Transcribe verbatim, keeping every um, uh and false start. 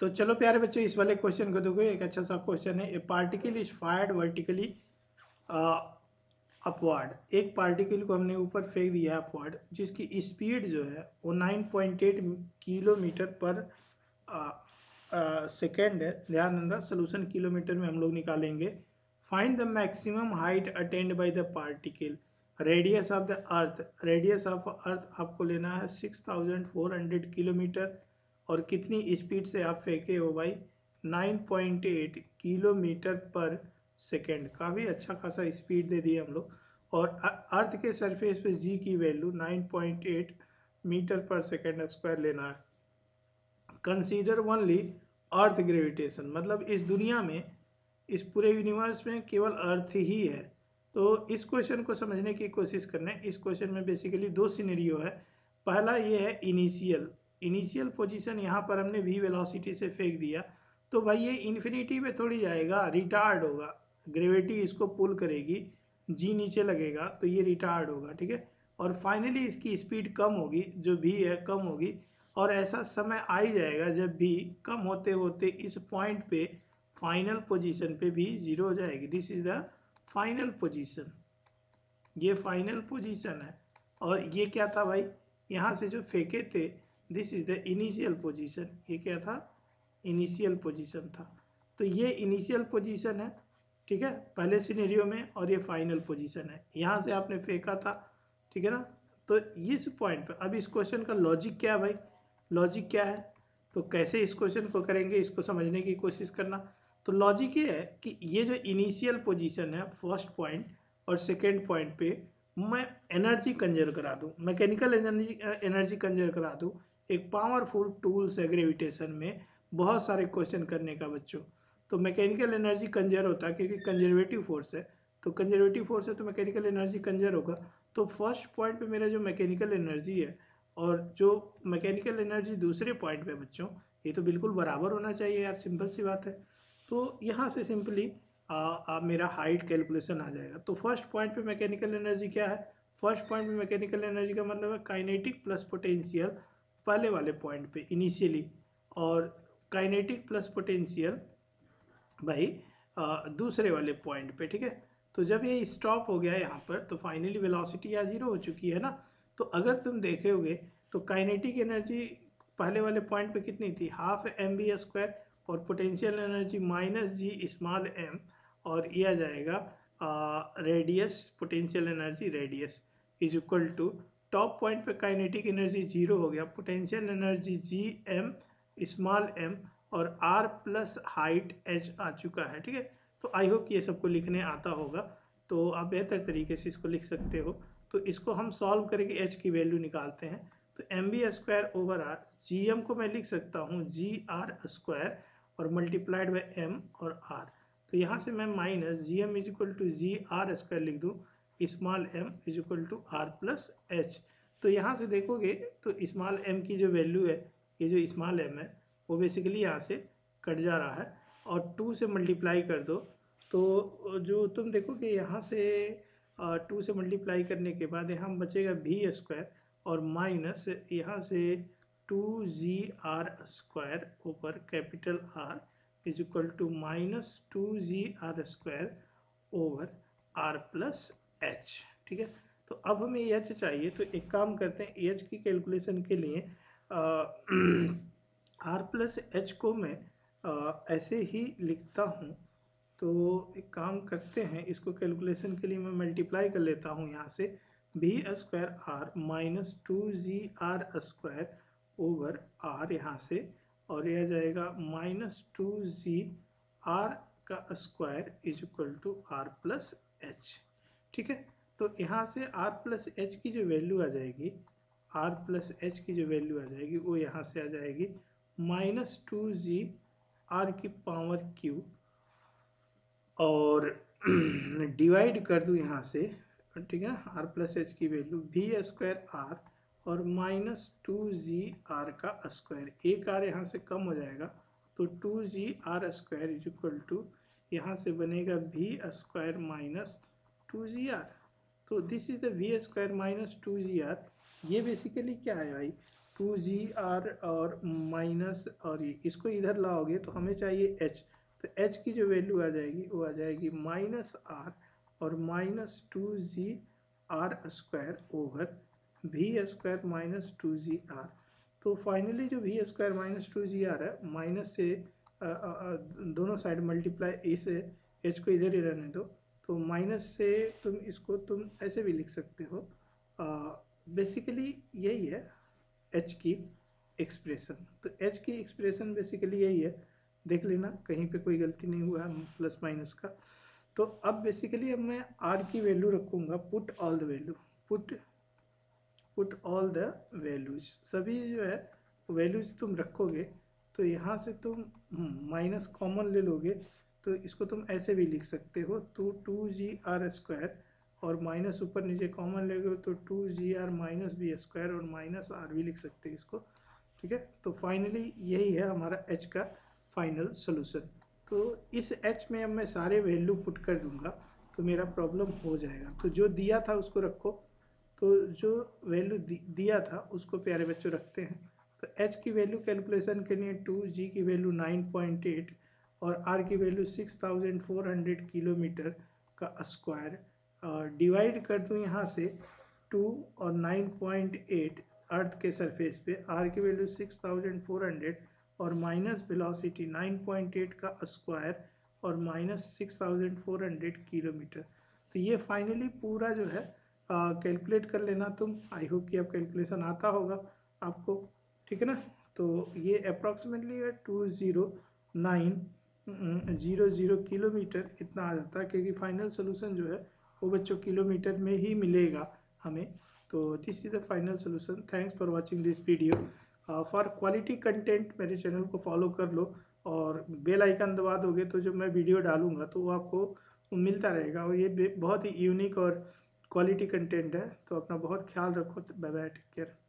तो चलो प्यारे बच्चों, इस वाले क्वेश्चन को देखो, एक अच्छा सा क्वेश्चन है। A particle is fired vertically upward. एक पार्टिकल को हमने ऊपर फेंक दिया अपवर्ड, जिसकी स्पीड जो है वो nine point eight kilometre per second है। ध्यान देना, सोल्यूशन किलोमीटर में हम लोग निकालेंगे। Find the maximum height attained by the particle, radius of the earth. Radius of earth आपको लेना है six thousand four hundred kilometre, और कितनी स्पीड से आप फेंके हो भाई, nine point eight kilometre per second. काफ़ी अच्छा खासा स्पीड दे दिए हम लोग। और अर्थ के सरफेस पे जी की value nine point eight metre per second square लेना है। कंसीडर ओनली अर्थ ग्रेविटेशन, मतलब इस दुनिया में, इस पूरे यूनिवर्स में केवल अर्थ ही है। तो इस क्वेश्चन को समझने की कोशिश करने। इस क्वेश्चन में बेसिकली दो सिनेरियो है। पहला ये है इनिशियल इनिशियल पोजीशन, यहाँ पर हमने वी वेलोसिटी से फेंक दिया, तो भाई ये इन्फिनिटी पे थोड़ी जाएगा, रिटार्ड होगा। ग्रेविटी इसको पुल करेगी, जी नीचे लगेगा, तो ये रिटार्ड होगा, ठीक है। और फाइनली इसकी स्पीड कम होगी, जो भी है कम होगी, और ऐसा समय आ ही जाएगा जब भी कम होते होते इस पॉइंट पे फाइनल पोजीशन पे भी जीरो हो जाएगी। This is the final position, ये फाइनल पोजीशन है। और ये क्या था भाई, यहाँ से जो फेंके थे, this is the initial position. ये क्या था, इनिशियल पोजीशन था। तो ये इनिशियल पोजीशन है, ठीक है, पहले सिनेरियो में, और ये फाइनल पोजीशन है, यहाँ से आपने फेंका था, ठीक है ना। तो इस पॉइंट पर अब इस क्वेश्चन का लॉजिक क्या है भाई, लॉजिक क्या है, तो कैसे इस क्वेश्चन को करेंगे, इसको समझने की कोशिश करना। तो लॉजिक ये है कि ये जो इनिशियल पोजीशन है फर्स्ट पॉइंट और सेकेंड पॉइंट पे मैं एनर्जी कंजर्व करा दूँ, मैकेनिकल एनर्जी एनर्जी कंजर्व करा दूँ। एक पावरफुल टूल्स है ग्रेविटेशन में बहुत सारे क्वेश्चन करने का बच्चों। तो मैकेनिकल एनर्जी कंजर्व होता है क्योंकि कंजर्वेटिव फोर्स है, तो कंजर्वेटिव फोर्स है तो मैकेनिकल एनर्जी कंजर्व होगा। तो फर्स्ट पॉइंट पे मेरा जो मैकेनिकल एनर्जी है और जो मैकेनिकल एनर्जी दूसरे पॉइंट पे बच्चों, ये तो बिल्कुल बराबर होना चाहिए यार, सिंपल सी बात है। तो यहाँ से सिंपली आ, आ, मेरा हाइट कैलकुलेशन आ जाएगा। तो फर्स्ट पॉइंट पे मैकेनिकल एनर्जी क्या है, फर्स्ट पॉइंट पे मैकेनिकल एनर्जी का मतलब है काइनेटिक प्लस पोटेंशियल पहले वाले पॉइंट पे इनिशियली, और काइनेटिक प्लस पोटेंशियल भाई आ, दूसरे वाले पॉइंट पे, ठीक है। तो जब ये स्टॉप हो गया यहाँ पर, तो फाइनली वेलोसिटी यहाँ जीरो हो चुकी है ना। तो अगर तुम देखोगे तो काइनेटिक एनर्जी पहले वाले पॉइंट पे कितनी थी, हाफ एम बी स्क्वायर, और potential energy minus G small M, और ये आ जाएगा radius, potential energy radius is equal to, top point पे काइनेटिक एनर्जी जीरो हो गया, potential energy G M small M, और आर प्लस हाइट एच आ चुका है, ठीक है। तो आई होप ये सबको लिखने आता होगा, तो आप बेहतर तरीके से इसको लिख सकते हो। तो इसको हम सॉल्व करके एच की वैल्यू निकालते हैं। तो M B square over R, G M को मैं लिख सकता हूँ जी आर स्क्वायर और मल्टीप्लाइड बाई एम और आर। तो यहाँ से मैं minus G M is equal to G R square लिख दूँ, small M is equal to R plus H. तो यहाँ से देखोगे तो स्मॉल एम की जो वैल्यू है, ये जो स्मॉल एम है वो बेसिकली यहाँ से कट जा रहा है, और टू से मल्टीप्लाई कर दो, तो जो तुम देखोगे यहाँ से टू से मल्टीप्लाई करने के बाद यहाँ बचेगा भी स्क्वायर, और माइनस यहाँ से टू जी आर स्क्वायर ऊपर capital R is equal to minus two G R square over R plus H, ठीक है। तो अब हमें एच चाहिए, तो एक काम करते हैं, एच की कैलकुलेशन के लिए आर प्लस एच को मैं आ, ऐसे ही लिखता हूँ। तो एक काम करते हैं, इसको कैलकुलेशन के लिए मैं मल्टीप्लाई कर लेता हूँ यहाँ से, भी square R minus two G R square over R यहाँ से, और यह जाएगा माइनस टू जी आर का square is equal to R plus H, ठीक है। तो यहाँ से आर प्लस एच की जो वैल्यू आ जाएगी, आर प्लस एच की जो वैल्यू आ जाएगी वो यहाँ से आ जाएगी माइनस टू जी आर की पावर क्यू, और डिवाइड कर दूँ यहाँ से, ठीक है ना, आर प्लस एच की वैल्यू भी स्क्वायर आर और माइनस टू जी आर का स्क्वायर, एक आर यहाँ से कम हो जाएगा, तो two G R square is equal to, यहाँ से बनेगा भी square minus two G R. तो this is the V square minus two G R. ये बेसिकली क्या है भाई, टू जी आर और माइनस, और ये इसको इधर लाओगे तो हमें चाहिए एच, तो एच की जो वैल्यू आ जाएगी वो आ जाएगी माइनस आर और minus two G R square over V square minus two G R. तो फाइनली जो V square minus two G R है, माइनस से आ, आ, आ, दोनों साइड मल्टीप्लाई, इस एच को इधर ही रहने दो, तो माइनस से तुम इसको तुम ऐसे भी लिख सकते हो। बेसिकली यही है एच की एक्सप्रेशन। तो एच की एक्सप्रेशन बेसिकली यही है, देख लेना कहीं पे कोई गलती नहीं हुआ है प्लस माइनस का। तो अब बेसिकली अब मैं आर की वैल्यू रखूँगा, put all the value, put put all the values, सभी जो है वैल्यूज तुम रखोगे। तो यहाँ से तुम माइनस कॉमन ले लोगे, तो इसको तुम ऐसे भी लिख सकते हो, तो टू जी आर स्क्वायर और माइनस ऊपर नीचे कॉमन ले गए तो two G R minus B square और माइनस आर भी लिख सकते हैं इसको, ठीक है। तो फाइनली यही है हमारा एच का फाइनल सोल्यूशन। तो इस एच में अब मैं सारे वैल्यू पुट कर दूंगा तो मेरा प्रॉब्लम हो जाएगा। तो जो दिया था उसको रखो, तो जो वैल्यू दिया था उसको प्यारे बच्चों रखते हैं। तो h की वैल्यू कैलकुलेशन के लिए टू जी की वैल्यू नाइन पॉइंट एट और r की value six thousand four hundred kilometre का स्क्वायर, डिवाइड कर दूँ यहाँ से टू और नाइन पॉइंट एट अर्थ के सरफेस पे, r की value six thousand four hundred और minus velocity nine point eight का स्क्वायर और minus six thousand four hundred kilometre. तो ये फाइनली पूरा जो है कैलकुलेट कर लेना तुम। आई होप कि अब कैलकुलेशन आता होगा आपको, ठीक है ना। तो ये अप्रॉक्सीमेटली है two zero nine zero zero kilometre इतना आ जाता है, क्योंकि फाइनल सोल्यूशन जो है वो बच्चों किलोमीटर में ही मिलेगा हमें। तो this is the final solution. Thanks for watching this video. For quality content मेरे चैनल को फॉलो कर लो और बेल आइकन दबा दोगे तो जब मैं वीडियो डालूंगा तो वो आपको मिलता रहेगा, और ये बहुत ही यूनिक और क्वालिटी कंटेंट है। तो अपना बहुत ख्याल रखो। Bye bye, take care.